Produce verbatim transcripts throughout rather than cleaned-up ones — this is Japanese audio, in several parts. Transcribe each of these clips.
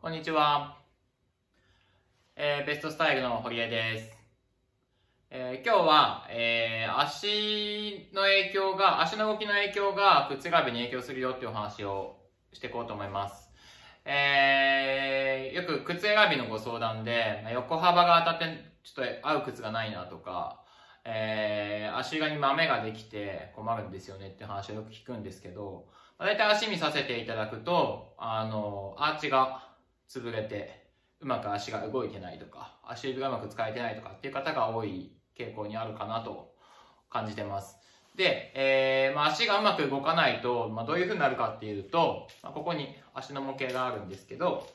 こんにちは、えーベストスタイルの堀江です。えー今日は、えー足の影響が、足の動きの影響が靴選びに影響するよっていうお話をしていこうと思います。えーよく靴選びのご相談で、まあ横幅が当たってちょっと合う靴がないなとか、えー足裏に豆ができて困るんですよねっていう話をよく聞くんですけど、まあ大体足見させていただくと、あの、アーチが潰れて、うまく足が動いてないとか、足指がうまく使えてないとかっていう方が多い傾向にあるかなと感じてます。で、えーまあ、足がうまく動かないと、まあ、どういう風になるかっていうと、まあ、ここに足の模型があるんですけど、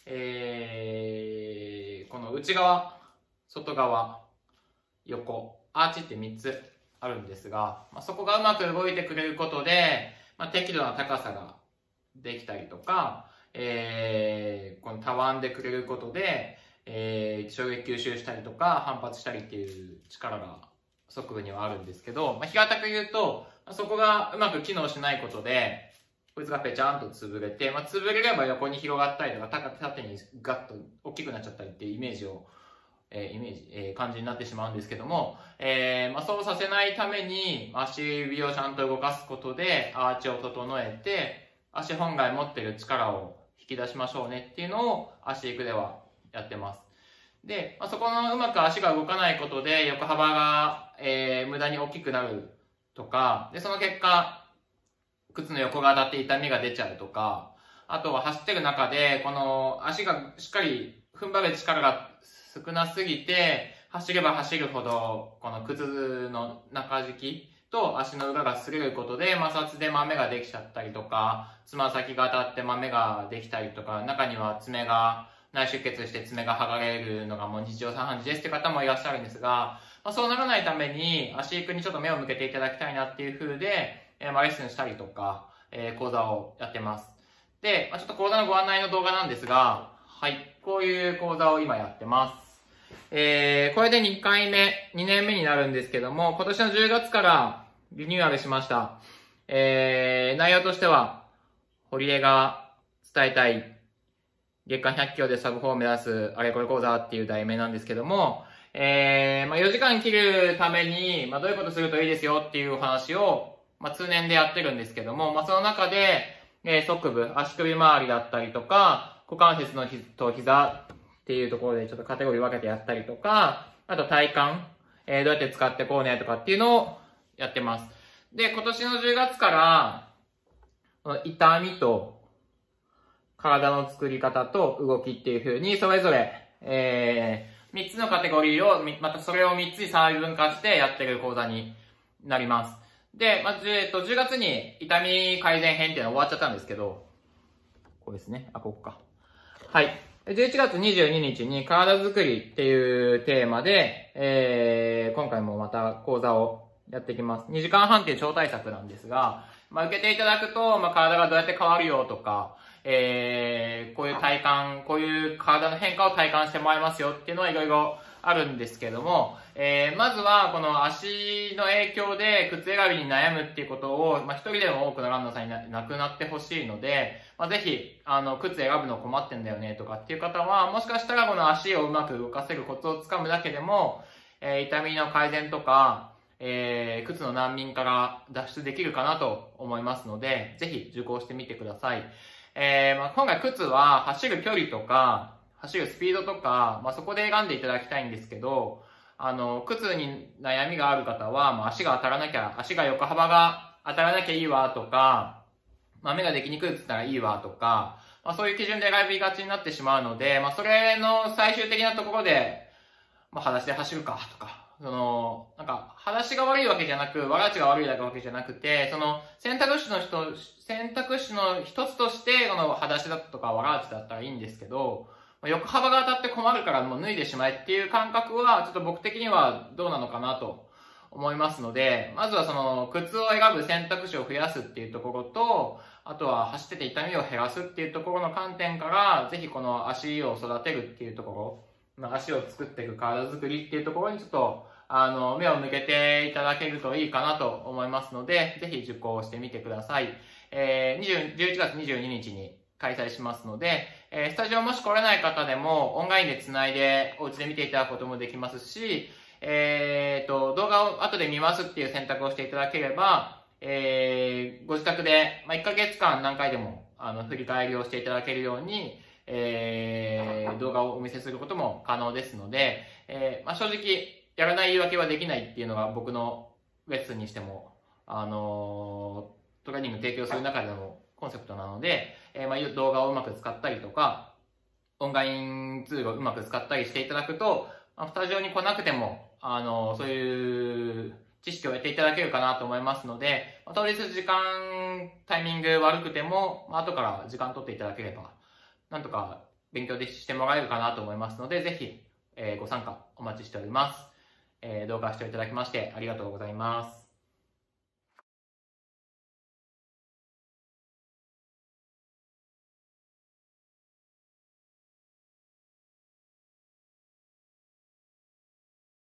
えー、この内側、外側、横、アーチってみっつあるんですが、まあ、そこがうまく動いてくれることで、まあ、適度な高さができたりとか、えー、このたわんでくれることで、えー、衝撃吸収したりとか反発したりっていう力が側部にはあるんですけど、まあ、平たく言うと、そこがうまく機能しないことで、こいつがぺちゃんと潰れて、まあ、潰れれば横に広がったりとか、縦にガッと大きくなっちゃったりっていうイメージを、えー、イメージ、えー、感じになってしまうんですけども、えー、まあ、そうさせないために、足指をちゃんと動かすことで、アーチを整えて、足本来持ってる力を引き出しましょうねっていうのを足育ではやってます。で、まあ、そこのうまく足が動かないことで横幅が、えー、無駄に大きくなるとか、で、その結果、靴の横が当たって痛みが出ちゃうとか、あとは走ってる中で、この足がしっかり踏ん張る力が少なすぎて、走れば走るほど、この靴の中敷きと足の裏が擦れることで摩擦で豆ができちゃったりとか、つま先が当たって豆ができたりとか、中には爪が内出血して爪が剥がれるのがもう日常茶飯事ですって方もいらっしゃるんですが、まあ、そうならないために足育にちょっと目を向けていただきたいなっていう風で、えー、まあレッスンしたりとか、えー、講座をやってます。で、まあ、ちょっと講座のご案内の動画なんですが、はい、こういう講座を今やってます。えー、これでにかいめ、にねんめになるんですけども、今年のじゅうがつからリニューアルしました。えー、内容としては、堀江が伝えたい月間ひゃっキロでサブフォーを目指すあれこれ講座っていう題名なんですけども、えー、まあ、よじかん切るために、まあ、どういうことするといいですよっていうお話を、まあ、通年でやってるんですけども、まあ、その中で、えー、側部、足首周りだったりとか、股関節のひと膝っていうところでちょっとカテゴリー分けてやったりとか、あと体幹、えー、どうやって使ってこうねとかっていうのをやってます。で、今年のじゅうがつから、痛みと体の作り方と動きっていう風にそれぞれ、えー、みっつのカテゴリーを、またそれをみっつに細分化してやってる講座になります。で、まず、えっと、じゅうがつに痛み改善編っていうのは終わっちゃったんですけど、ここですね。あ、ここか。はい。じゅういちがつにじゅうににちに体作りっていうテーマで、えー、今回もまた講座をやっていきます。にじかんはんっていう超大作なんですが、まあ、受けていただくと、まあ、体がどうやって変わるよとか、えー、こういう体感、こういう体の変化を体感してもらいますよっていうのはいろいろあるんですけども、えー、まずはこの足の影響で靴選びに悩むっていうことを、まあ、一人でも多くのランナーさんになくなってほしいので、まあ、ぜひ、あの、靴選ぶの困ってんだよねとかっていう方は、もしかしたらこの足をうまく動かせるコツをつかむだけでも、えー、痛みの改善とか、えー、靴の難民から脱出できるかなと思いますので、ぜひ受講してみてください。えー、まあ、今回靴は走る距離とか、走るスピードとか、まあ、そこで選んでいただきたいんですけど、あの、靴に悩みがある方は、まあ、足が当たらなきゃ、足が横幅が当たらなきゃいいわとか、まあ、目ができにくいって言ったらいいわとか、まあ、そういう基準で選びがちになってしまうので、まあ、それの最終的なところで、まあ、裸足で走るかとか、その、なんか、裸足が悪いわけじゃなく、わらちが悪いわけじゃなくて、その、選択肢の人、選択肢の一つとして、この裸足だとかわらちだったらいいんですけど、横幅が当たって困るからもう脱いでしまえっていう感覚は、ちょっと僕的にはどうなのかなと思いますので、まずはその、靴を選ぶ選択肢を増やすっていうところと、あとは走ってて痛みを減らすっていうところの観点から、ぜひこの足を育てるっていうところ、足を作っていく体作りっていうところにちょっと、あの、目を向けていただけるといいかなと思いますので、ぜひ受講してみてください。えー、じゅういちがつにじゅうににちに開催しますので、 えー、スタジオもし来れない方でも、オンラインでつないで、お家で見ていただくこともできますし、えーと、動画を後で見ますっていう選択をしていただければ、えー、ご自宅で、まあ、いっかげつかん何回でも、あの、振り返りをしていただけるように、えー、動画をお見せすることも可能ですので、えー、まあ、正直、やらない言い訳はできないっていうのが僕のレッスンにしても、あのー、トレーニング提供する中でのコンセプトなので、えー、まあ、動画をうまく使ったりとか、オンラインツールをうまく使ったりしていただくと、まあ、スタジオに来なくても、あのー、そういう知識を得ていただけるかなと思いますので、まあ、当日時間、タイミング悪くても、まあ、後から時間取っていただければ、なんとか勉強でしてもらえるかなと思いますので、ぜひ、えー、ご参加お待ちしております。えー、動画視聴いただきましてありがとうございます。